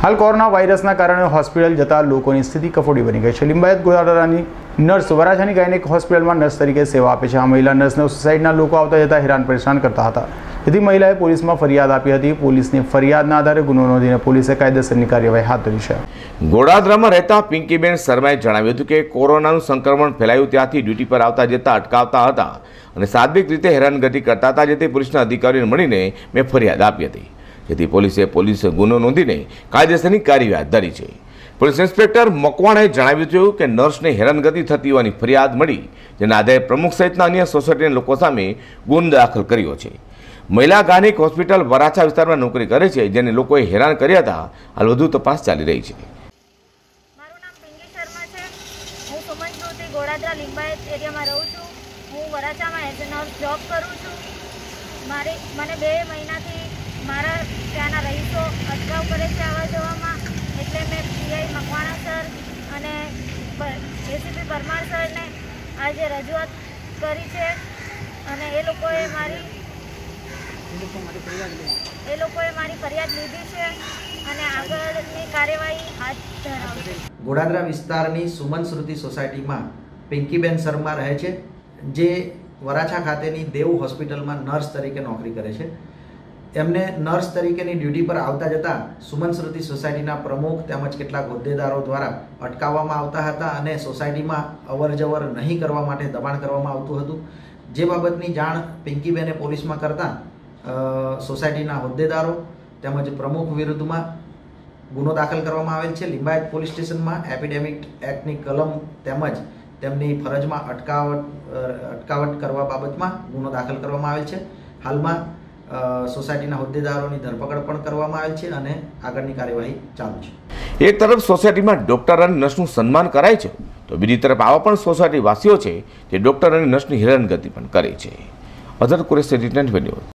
हाल corona वायरसना कारणे hospital जता लोकोनी स्थिति कफोड़ी बनी गई है। लिंबायत गोदावरानी नर्स वराछानी गायनेक होस्पिटल में नर्स तरीके सेवा आपे छे। आ महिला नर्सने सोसायटीना लोको आवता जता हैरान परेशान करता हता, जेथी महिलाए पोलीसमां फरियाद आपी हती। पोलीसनी फरियादना आधारे गुनो नोंधीने पोलीसे कायदेसરની કાર્યવાહી હાથ ધરી છે। गोड़ादरामां રહેતા पिंकीबेन शर्माए जणाव्युं हतुं के कोरोनानुं संक्रमण फैलायुं त्यारथी ड्यूटी पर आवता जता अटकावता हता अने सात्विक रीते हैरानगति करता हता। जेથી પોલીસના અધિકારીઓને મળીને મેં ફરિયાદ આપી હતી, જેથી પોલીસે ગુનો નોંધીને કાયદેસરની કાર્યવાહી હાથ ધરી છે। પોલીસ ઇન્સ્પેક્ટર મકવાણાએ જણાવ્યું હતું કે નર્સને હેરાનગતિ થતી હોવાની ફરિયાદ મળી, જેના આધારે પ્રમુખ સહિતના અન્ય સોસાયટીના લોકો સામે ગુનો દાખલ કર્યો છે। महिला गायनेक होस्पिटल वराछा विस्तार में नौकरी करे छे, जेने लोकोए हैरान कर्या था। हाल વધુ तपास चाली रही है। मारू नाम पिंकी शर्मा है। हूँ सुमन ज्योति गोड़ादरा लिंबायत एरिया में रहूँ छूँ। हूँ वराछा में एज ए नर्स जॉब करूँ छूँ। मैंने 2 महीना थी मारा त्याना रहीशो अटकाव करे छे आवा जवामां, एटले मैं पीआई मकवाणा सर अने एसीपी परमार सर ने आज रजूआत करी छे अने ए लोकोए मारी फरियाद लीधी है अने आगळनी कार्यवाही हाथ धरावशे। गोड़ादरा विस्तारनी सुमन श्रुति सोसायटी में पिंकीबेन शर्मा रहे छे, जे वराछा खातेनी देव होस्पिटल में नर्स तरीके नौकरी करे छे। एमने नर्स तरीकेनी ड्यूटी पर आवता जता सुमन श्रुति सोसायटीना प्रमुख तेमज केटलाक होद्देदारो द्वारा अटकाववामां आवता हता अने सोसायटीमां अवरजवर नहीं करवा माटे दबाण करवामां आवतुं हतुं। जे बाबतनी जाण पिंकीबेने पोलीसमां करता सोसायटीना होद्देदारो તેમજ પ્રમુખ વિરુદ્ધમાં ગુનો દાખલ કરવામાં આવેલ છે। લિંબાયત પોલીસ સ્ટેશનમાં એપિડેમિક એક્ટની કલમ તેમજ તેમની ફરજમાં અટકાવટ કરવા બાબતમાં ગુનો દાખલ કરવામાં આવેલ છે। હાલમાં સોસાયટીના હોદ્દેદારોની ધરપકડ પણ કરવામાં આવેલ છે અને આગળની કાર્યવાહી ચાલુ છે। એક તરફ સોસાયટીમાં ડોક્ટર અને નર્સનું સન્માન કરાય છે, તો બીજી તરફ આવા પણ સોસાયટી વાસીઓ છે જે ડોક્ટર અને નર્સની હેરાનગતિ પણ કરે છે। Azhar Qureshi, return news.